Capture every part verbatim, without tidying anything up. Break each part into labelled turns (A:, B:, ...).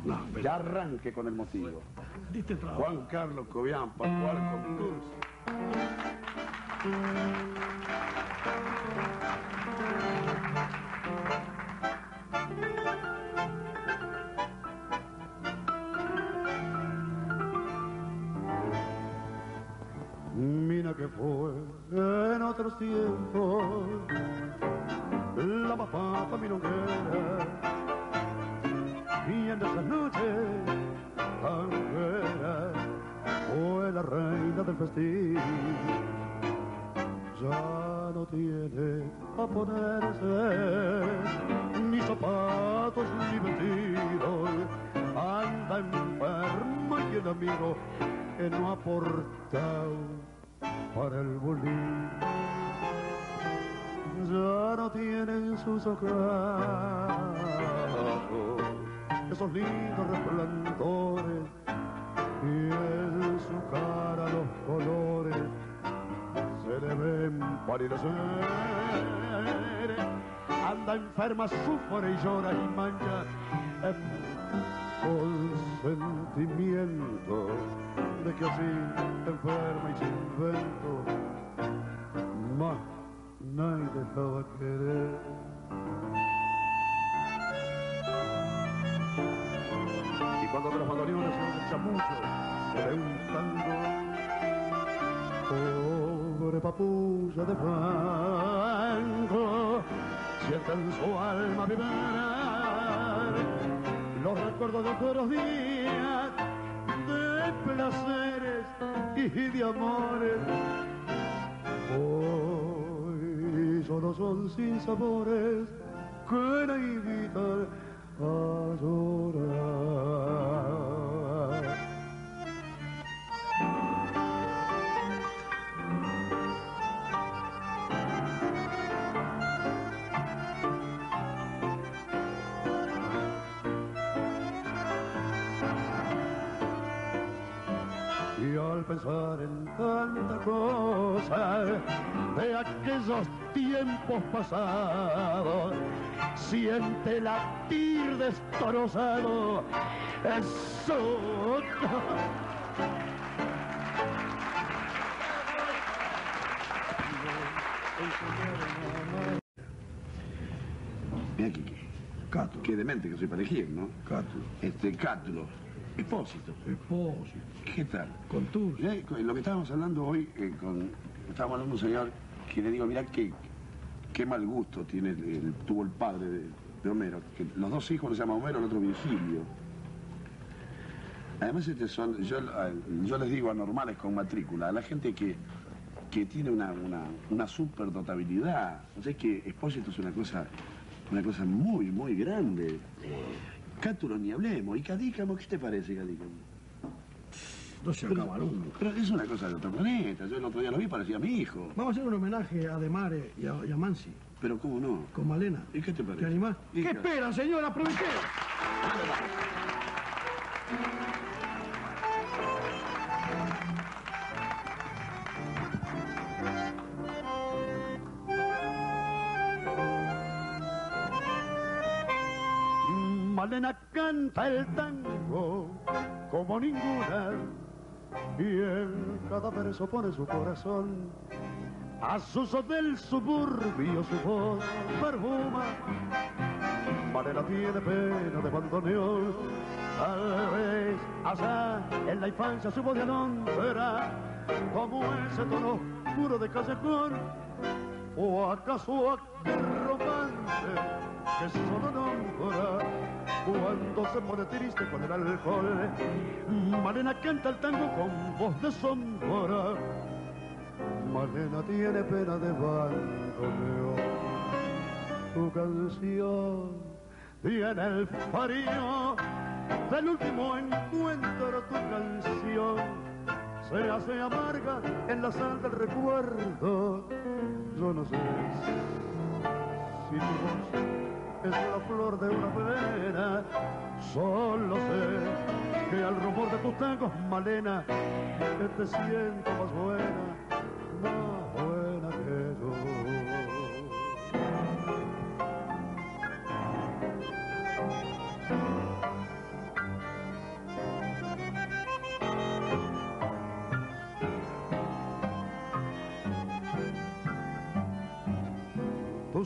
A: No, pero...
B: Ya arranque con el motivo.
A: Diste trabajo.
B: Juan Carlos Cobian, Pascual Contursi.
C: Mira que fue en otros tiempos la papá milonguera, y en esas noches tanguera fue la reina del festín. Ya no tiene a ponerse ni zapatos ni vestidos, anda enferma y el amigo que no ha aportado para el bolín. Ya no tienen sus ojos esos lindos resplandores, y en su cara los colores se le ven palidecer. Anda enferma, sufre y llora y mancha con sentimiento de que así enferma y sin vento más nadie dejaba querer. Y cuando de los bandoneones se oye el chamucho de un tango, pobre papulla de fango siente en su alma vibrar los recuerdos de otros días, de placeres y de amores. Hoy solo son sin sabores que la invitan a llorar. Y al pensar en tanta cosa de aquellos tiempos pasados, siente latir destrozado eso.
B: Mira que,
A: Cátulo.
B: qué demente que soy para elegir, ¿no?
A: Cátulo.
B: Este, Cátulo. Expósito.
A: Expósito.
B: ¿Qué tal?
A: Contursi.
B: Eh, Lo que estábamos hablando hoy, eh, con, estábamos hablando de un señor que le digo, mirá qué, qué mal gusto tiene el, el- tuvo el padre de, de Homero, que los dos hijos, uno se llama Homero, el otro Virgilio. Además, este son, yo, yo les digo anormales con matrícula, a la gente que, que tiene una, una, una superdotabilidad. O sea, es que Expósito es una cosa, una cosa muy, muy grande. Cátulo ni hablemos. ¿Y Cadícamo? ¿Qué te parece, Cadícamo?
A: No se acaba nunca.
B: Pero es una cosa de otro planeta. Yo el otro día lo vi, parecía mi hijo.
A: Vamos a hacer un homenaje a Demare y a, y a Mansi,
B: Pero cómo no.
A: con Malena.
B: ¿Y qué te parece?
A: ¿Te animás?
B: ¿Y
A: ¿Qué
B: qué?
A: espera, señor? Aproveché.
C: Malena canta el tango como ninguna, y en cada verso pone su corazón. A sus del suburbio su voz perfuma. Malena tiene pena de bandoneón, tal vez allá en la infancia su voz de alondra, como ese tono oscuro de callejón, o acaso aquel romance que solo nombra cuando se pone triste con el alcohol. Malena canta el tango con voz de sombra. Malena tiene pena de bandoneón. Tu canción tiene el frío del último encuentro. Tu canción se hace amarga en la sal del recuerdo. Yo no sé si tu voz es la flor de una pena, solo sé que al rumor de tus tangos, Malena, que te siento más buena, más buena que yo.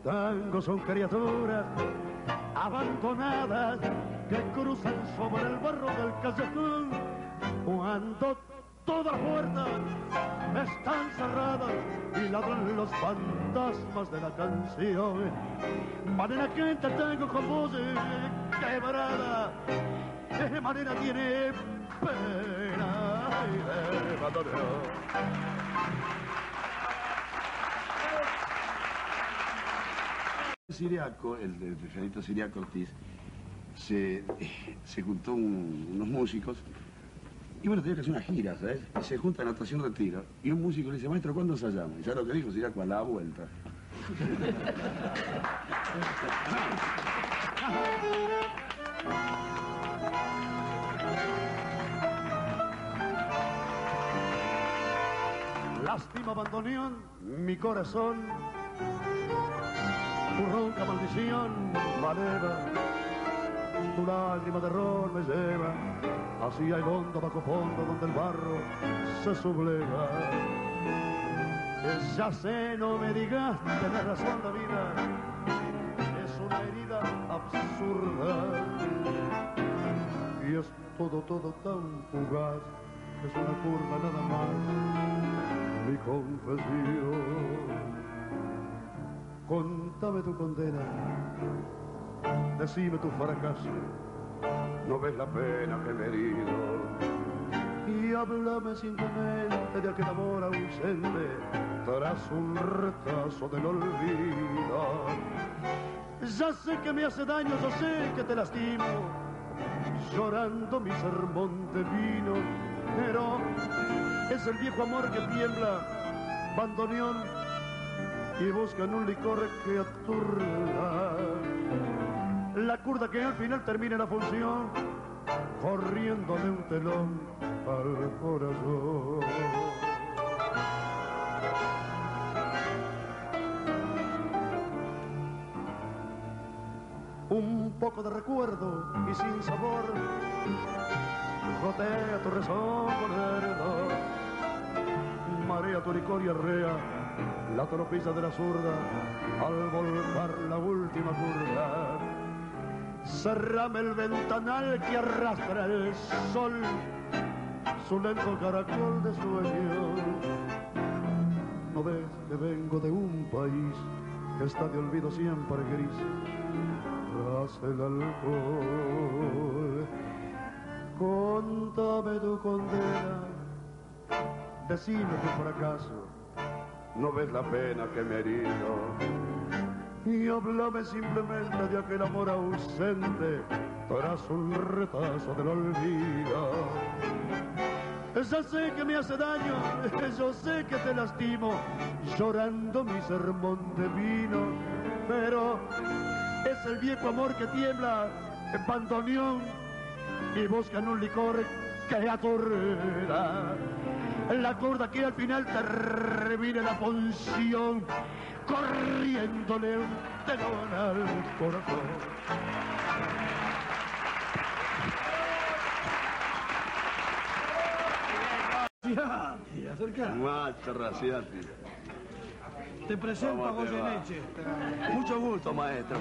C: tangos son criaturas abandonadas que cruzan sobre el barro del callejón cuando todas las puertas están cerradas y ladran los fantasmas de la canción. Manera que te tengo con voz quebrada, de manera tiene pena y de bandoneón.
B: Siriaco, el de Federico Siriaco Ortiz, se, se juntó un- unos músicos y bueno, tenía que hacer una gira, ¿sabes? Y se juntan a Estación Retiro y un músico le dice, maestro, ¿cuándo ensayamos? Y ya lo que dijo Siriaco, a la vuelta.
C: Lástima bandoneón, mi corazón, tu ronca maldición, maleva, tu lágrima de ron me lleva hacia el hondo bajo fondo donde el barro se subleva. Ya sé, no me digas, tenés razón la vida, es una herida absurda y es todo, todo tan fugaz, es una curva nada más, mi confesión. Contame tu condena, decime tu fracaso, no ves la pena que me he herido. Y háblame simplemente de aquel amor ausente tras un retazo del olvido. Ya sé que me hace daño, yo sé que te lastimo, llorando mi sermón de vino, pero es el viejo amor que tiembla, bandoneón, y buscan un licor que aturda. La curda que al final termina la función, corriéndole un telón al corazón. Un poco de recuerdo y sin sabor, gotea tu rezón con herdo, marea tu licor y arrea la toropilla de la zurda al volcar la última curva. Cerrame el ventanal que arrastra el sol, su lento caracol de sueño. No ves que vengo de un país que está de olvido siempre gris tras el alcohol. Contame tu condena, decime tu fracaso, no ves la pena que me he herido. Y háblame simplemente de aquel amor ausente tras un retazo del olvido. Ya sé que me hace daño, yo sé que te lastimo, llorando mi sermón de vino, pero es el viejo amor que tiembla en bandoneón y buscan un licor que aturda. La curda que al final termina la función, corriéndole un telón al corazón.
A: Raciati, acerca.
B: Macho Raciati.
A: Te presento a
B: ¿Cómo te va?
A: Goyeneche.
B: Mucho gusto, maestro.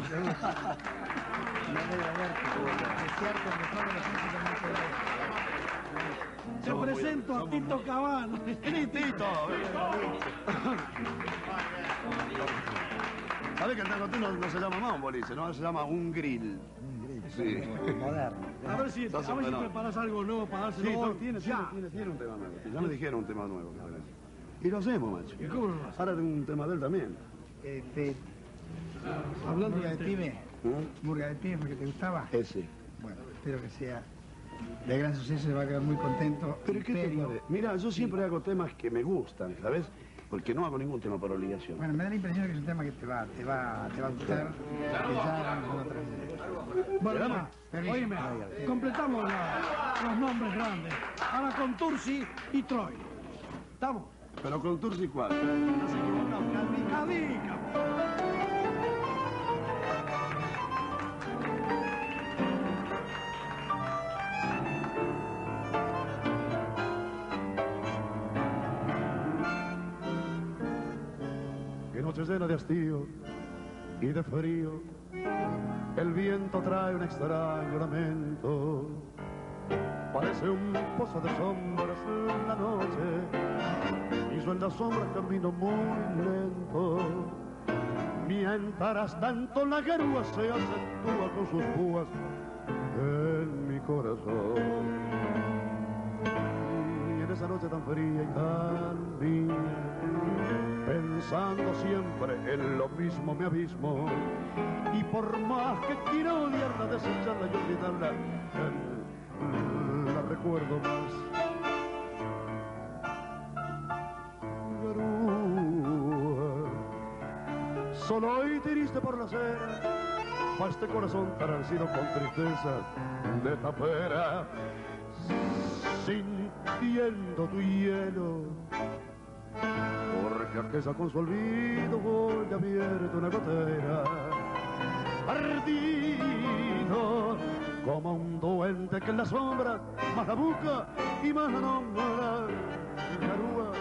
A: Te
B: Somos muy-
A: presento a
B: somos
A: Tito
B: muy-
A: Cabano.
B: Tito. ¿Sabés que el tango no, no se llama más un boliche, no? Se llama un grill. Sí.
A: A ver si, a
B: Estás
A: ver si
B: fenómeno.
A: preparas algo nuevo para
B: Sí,
A: dárselo
B: no,
A: hoy.
B: tiene,
A: Ya.
B: tiene, tiene, tiene un tema nuevo. Ya me dijeron un tema nuevo que tenés. Y lo hacemos, macho.
A: ¿Y cómo lo haces?
B: Ahora tengo un tema de él también.
D: Este,
A: Hablando
D: murga
A: de
D: de
A: tema.
D: pyme,
B: ¿Mm?
D: murga de pyme porque te gustaba.
B: Ese.
D: Bueno, espero que sea de gran suceso, se va a quedar muy contento.
B: Pero ¿qué te
D: Imperio.
B: parece? Mira, yo siempre hago temas que me gustan, ¿sabes? Porque no hago ningún tema por obligación.
D: Bueno, me da la impresión de que es un tema que te va, te va, te va a gustar, que ya hagamos una otra vez.
A: Bueno,
B: Dame.
A: ya,
D: Permiso.
A: oíme, completamos la- los nombres grandes. Ahora con Tursi y Troy. ¿Estamos?
B: Pero con Tursi, ¿cuál?
A: No se equivocamos. Calmica, dica.
C: Qué noche llena de hastío, y de frío. El viento trae un extraño lamento, parece un pozo de sombras en la noche, y yo en las sombras camino muy lento, mientras tanto la garúa se acentúa con sus púas en mi corazón. Y en esa noche tan fría y tan mía, pensando siempre en lo mismo me abismo, y por más que quiero odiarla, desecharla y olvidarla, eh, la recuerdo más. Garúa, solo y triste por la acera, pa' este corazón transido con tristeza de tapera, sintiendo tu hielo, porque aquella con su olvido voy abierto una gotera, perdido como un duende que en la sombra más la busca y más la nombra. Garúa,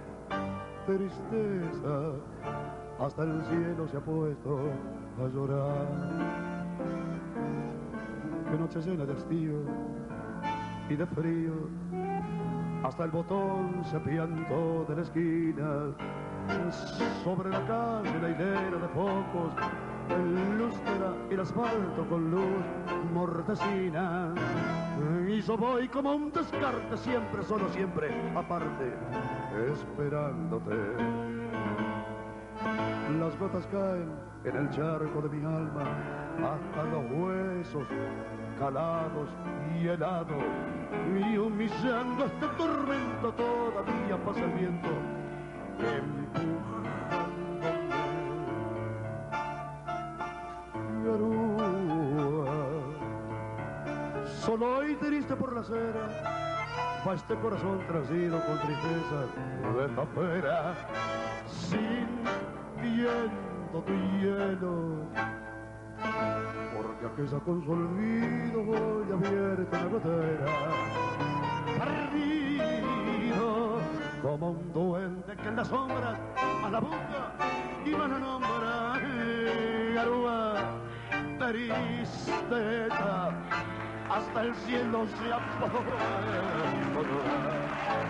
C: tristeza, hasta el cielo se ha puesto a llorar. Que noche llena de hastío y de frío, hasta el botón se apiantó de la esquina. Sobre la calle la hilera de focos lustra el asfalto con luz mortecina, y yo voy como un descarte, siempre, solo siempre, aparte, esperándote. Las gotas caen en el charco de mi alma, hasta los huesos calados y helados, y humillando este tormento todavía pasa el viento empujándome. Garúa, solo y triste por la acera, va este corazón transido con tristeza de tapera, sintiendo tu hielo, porque aquella con su olvido voy abierta una gotera, perdido como un duende que en la sombra a la boca y más la nombra. Garúa, tristeza, hasta el cielo se apodera.